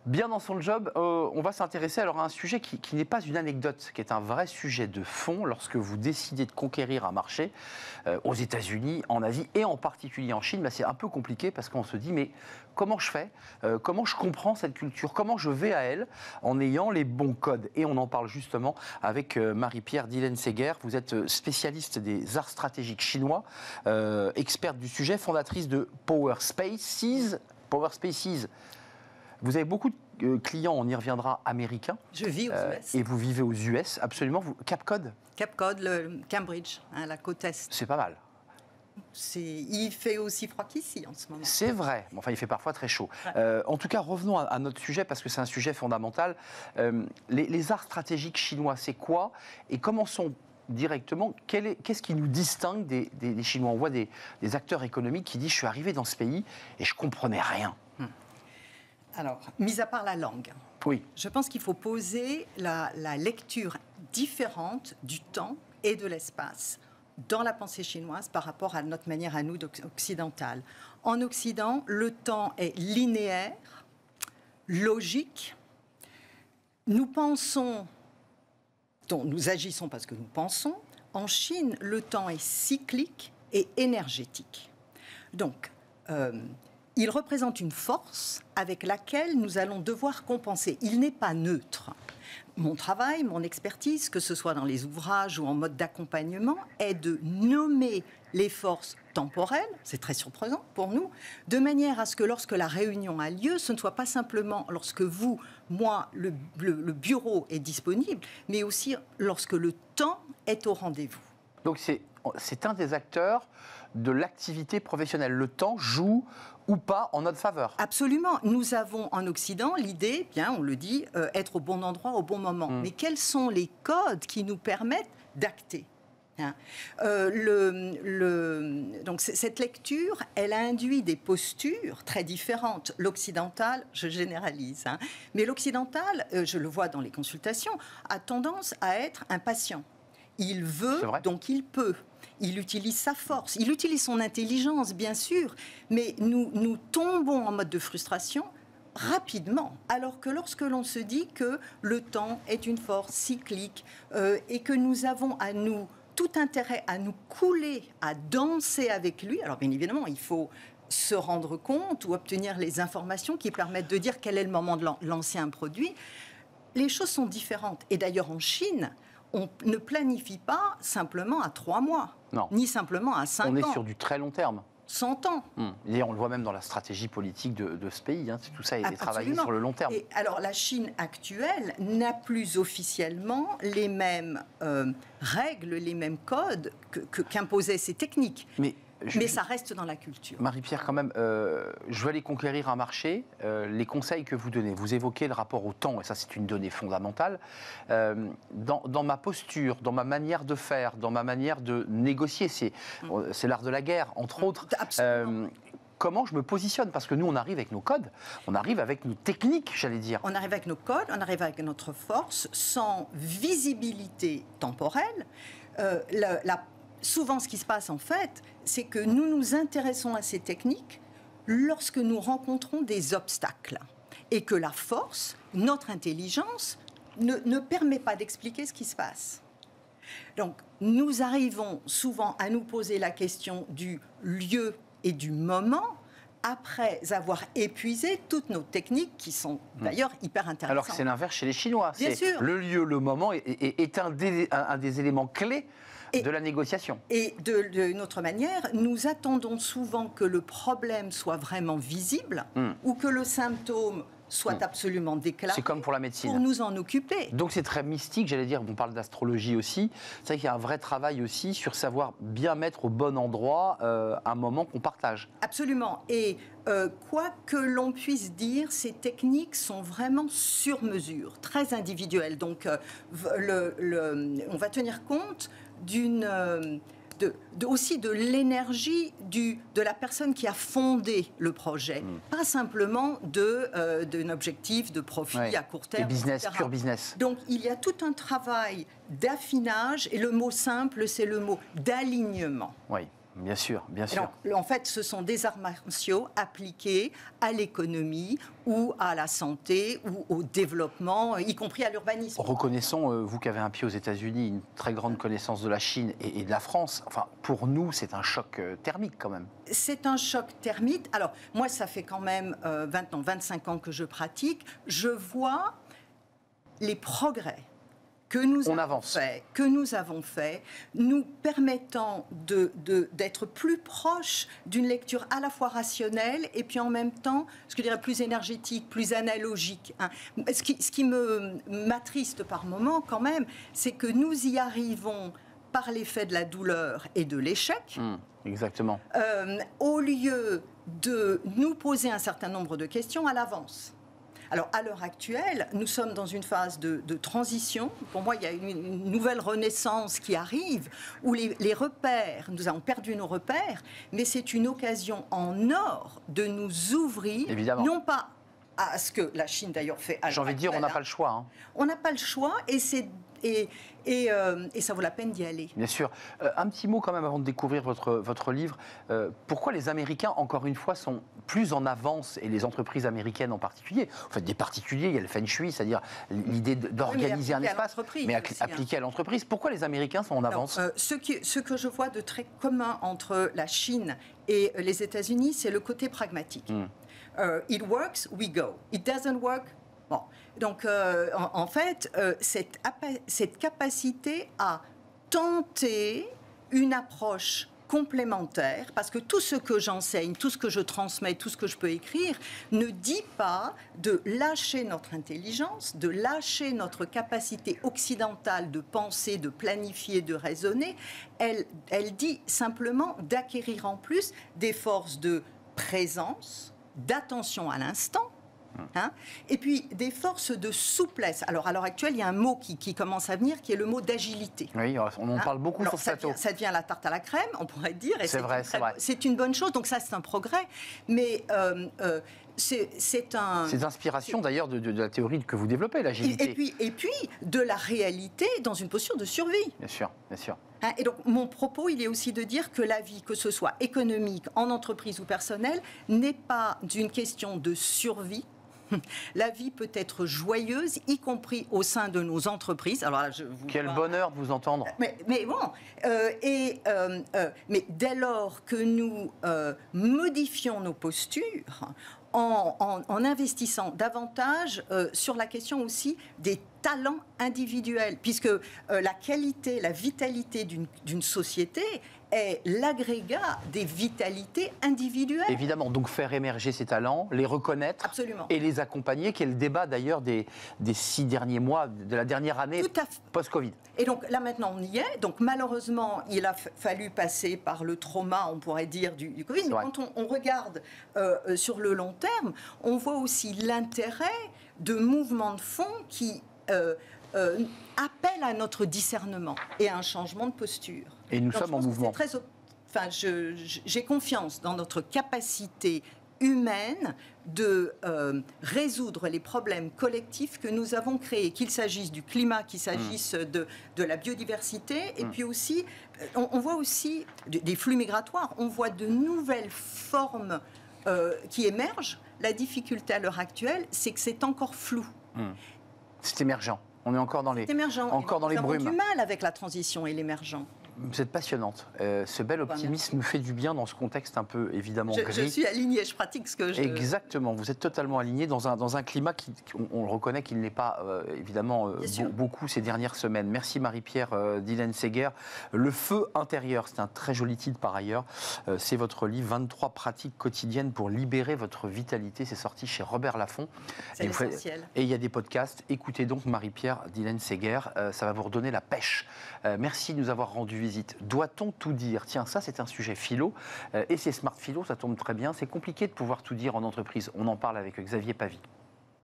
Bien dans son job, on va s'intéresser alors à un sujet qui n'est pas une anecdote, qui est un vrai sujet de fond lorsque vous décidez de conquérir un marché aux États-Unis, en Asie et en particulier en Chine. C'est un peu compliqué parce qu'on se dit mais comment je fais, comment je comprends cette culture, comment je vais à elle en ayant les bons codes. Et on en parle justement avec Marie-Pierre Dillen-Seger. Vous êtes spécialiste des arts stratégiques chinois, experte du sujet, fondatrice de Power Spaces. Vous avez beaucoup de clients, on y reviendra, américains. Je vis aux US. Et vous vivez aux US, absolument. Capcode, le Cambridge, la côte Est. c'est pas mal. Il fait aussi froid qu'ici en ce moment. C'est vrai. Enfin, il fait parfois très chaud. Ouais. En tout cas, revenons à notre sujet, parce que c'est un sujet fondamental. Les arts stratégiques chinois, c'est quoi? Et commençons directement. Qu'est-ce qui nous distingue des Chinois? On voit des acteurs économiques qui disent « Je suis arrivé dans ce pays et je comprenais rien ». Alors, mis à part la langue, oui. Je pense qu'il faut poser la lecture différente du temps et de l'espace dans la pensée chinoise par rapport à notre manière à nous occidentale. En Occident, le temps est linéaire, logique. Nous pensons, nous agissons parce que nous pensons. En Chine, le temps est cyclique et énergétique. Donc, il représente une force avec laquelle nous allons devoir compenser. Il n'est pas neutre. Mon travail, mon expertise, que ce soit dans les ouvrages ou en mode d'accompagnement, est de nommer les forces temporelles, c'est très surprenant pour nous, de manière à ce que lorsque la réunion a lieu, ce ne soit pas simplement lorsque vous, moi, le bureau est disponible, mais aussi lorsque le temps est au rendez-vous. Donc c'est un des acteurs de l'activité professionnelle. Le temps joue ou pas en notre faveur. Absolument. Nous avons en Occident l'idée, bien, on le dit, être au bon endroit au bon moment. Mais quels sont les codes qui nous permettent d'acter ? Donc cette lecture, elle a induit des postures très différentes. L'occidental, je généralise, mais l'occidental, je le vois dans les consultations, a tendance à être impatient. Il veut, donc il peut. Il utilise sa force, il utilise son intelligence, bien sûr, mais nous tombons en mode de frustration rapidement, alors que lorsque l'on se dit que le temps est une force cyclique et que nous avons à nous tout intérêt à nous couler, à danser avec lui, alors bien évidemment, il faut se rendre compte ou obtenir les informations qui permettent de dire quel est le moment de lancer un produit. Les choses sont différentes. Et d'ailleurs, en Chine, on ne planifie pas simplement à 3 mois, non. Ni simplement à 5 ans. On est sur du très long terme. 100 ans. Et on le voit même dans la stratégie politique de ce pays. Tout ça est travaillé sur le long terme. Et alors, la Chine actuelle n'a plus officiellement les mêmes règles, les mêmes codes qu'imposaient ces techniques. Mais ça reste dans la culture. Marie-Pierre, quand même, je veux aller conquérir un marché. Les conseils que vous donnez, vous évoquez le rapport au temps, et ça c'est une donnée fondamentale. Dans ma posture, dans ma manière de faire, dans ma manière de négocier, c'est l'art de la guerre, entre autres. Comment je me positionne? Parce que nous, on arrive avec nos codes, on arrive avec nos techniques, j'allais dire. On arrive avec nos codes, on arrive avec notre force, sans visibilité temporelle. Souvent, ce qui se passe, en fait, c'est que nous nous intéressons à ces techniques lorsque nous rencontrons des obstacles et que la force, notre intelligence, ne permet pas d'expliquer ce qui se passe. Donc, nous arrivons souvent à nous poser la question du lieu et du moment après avoir épuisé toutes nos techniques qui sont d'ailleurs hyper intéressantes. Alors que c'est l'inverse chez les Chinois. Bien sûr. Le lieu, le moment est un des éléments clés de la négociation. Et d'une autre manière, nous attendons souvent que le problème soit vraiment visible ou que le symptôme soit absolument déclaré. C'est comme pour la médecine. Pour nous en occuper. Donc c'est très mystique, j'allais dire, on parle d'astrologie aussi. C'est vrai qu'il y a un vrai travail aussi sur savoir bien mettre au bon endroit un moment qu'on partage. Absolument. Et quoi que l'on puisse dire, ces techniques sont vraiment sur mesure, très individuelles. Donc on va tenir compte aussi de l'énergie de la personne qui a fondé le projet, pas simplement d'un objectif de profit à court terme, et business, etc. pur business. Donc il y a tout un travail d'affinage, et le mot simple, c'est le mot d'alignement. Oui. Bien sûr, bien sûr. Alors, en fait, ce sont des arts martiaux appliqués à l'économie ou à la santé ou au développement, y compris à l'urbanisme. Reconnaissons, vous qui avez un pied aux États-Unis, une très grande connaissance de la Chine et de la France. Enfin, pour nous, c'est un choc thermique quand même. C'est un choc thermique. Alors, moi, ça fait quand même 25 ans que je pratique. Je vois les progrès que nous avons fait, nous permettant d'être plus proches d'une lecture à la fois rationnelle et puis en même temps, je dirais, plus énergétique, plus analogique. Hein. Ce qui m'attriste par moments quand même, c'est que nous y arrivons par l'effet de la douleur et de l'échec. Exactement. Au lieu de nous poser un certain nombre de questions à l'avance. Alors, à l'heure actuelle, nous sommes dans une phase de transition. Pour moi, il y a une nouvelle renaissance qui arrive, où les repères, nous avons perdu nos repères, mais c'est une occasion en or de nous ouvrir, évidemment, non pas à ce que la Chine d'ailleurs fait à l'heure actuelle. J'ai envie de dire, on n'a pas le choix. Hein. On n'a pas le choix, et ça vaut la peine d'y aller. Bien sûr. Un petit mot quand même avant de découvrir votre livre. Pourquoi les Américains, encore une fois, sont plus en avance, et les entreprises américaines en particulier, en fait des particuliers, il y a le feng shui, c'est-à-dire l'idée d'organiser un espace, mais appliqué à l'entreprise. Pourquoi les Américains sont en avance? Ce que je vois de très commun entre la Chine et les États-Unis, c'est le côté pragmatique. It works, we go. It doesn't work, bon. Donc, en fait, cette capacité à tenter une approche complémentaire, parce que tout ce que j'enseigne, tout ce que je transmets, tout ce que je peux écrire, ne dit pas de lâcher notre intelligence, de lâcher notre capacité occidentale de penser, de planifier, de raisonner. Elle dit simplement d'acquérir en plus des forces de présence, d'attention à l'instant, hein, et puis des forces de souplesse. Alors, à l'heure actuelle, il y a un mot qui commence à venir, qui est le mot d'agilité. Oui, on en parle beaucoup sur ce plateau. Ça devient la tarte à la crème, on pourrait dire. C'est vrai, c'est vrai. C'est une bonne chose, donc ça, c'est un progrès. Mais c'est un... C'est d'inspiration d'ailleurs de la théorie que vous développez, l'agilité. Et puis de la réalité dans une posture de survie. Bien sûr, bien sûr. Et donc, mon propos, il est aussi de dire que la vie, que ce soit économique, en entreprise ou personnelle, n'est pas d'une question de survie. La vie peut être joyeuse, y compris au sein de nos entreprises. Alors là, Quel bonheur de vous entendre. Mais bon, mais dès lors que nous modifions nos postures, en investissant davantage sur la question aussi des talents individuels, puisque la qualité, la vitalité d'une société est l'agrégat des vitalités individuelles. Évidemment, donc faire émerger ces talents, les reconnaître. Absolument. Et les accompagner, qui est le débat d'ailleurs des 6 derniers mois, de la dernière année post-Covid. Et donc là maintenant on y est, donc malheureusement il a fallu passer par le trauma, on pourrait dire, du Covid, mais quand on regarde sur le long terme, on voit aussi l'intérêt de mouvements de fond qui appellent à notre discernement et à un changement de posture. Et nous sommes en mouvement. J'ai confiance dans notre capacité humaine de résoudre les problèmes collectifs que nous avons créés, qu'il s'agisse du climat, qu'il s'agisse de la biodiversité, et puis aussi, on voit aussi des flux migratoires, on voit de nouvelles formes qui émergent. La difficulté à l'heure actuelle, c'est que c'est encore flou. C'est émergent. On est encore dans les, brumes. Nous avons du mal avec la transition et l'émergent. Vous êtes passionnante. Ce bel optimisme nous fait du bien dans ce contexte un peu évidemment gris. Je suis alignée, je pratique ce que je... Exactement, vous êtes totalement alignée dans un climat on le reconnaît qu'il n'est pas évidemment beaucoup ces dernières semaines. Merci Marie-Pierre Dylan-Seguer. Le feu intérieur, c'est un très joli titre par ailleurs. C'est votre livre, 23 pratiques quotidiennes pour libérer votre vitalité. C'est sorti chez Robert Laffont. C'est essentiel. Et il y a des podcasts. Écoutez donc Marie-Pierre Dylan-Seguer, ça va vous redonner la pêche. Merci de nous avoir rendu visite. Doit-on tout dire? Tiens, ça c'est un sujet philo, et c'est Smart Philo, ça tombe très bien. C'est compliqué de pouvoir tout dire en entreprise. On en parle avec Xavier Pavie.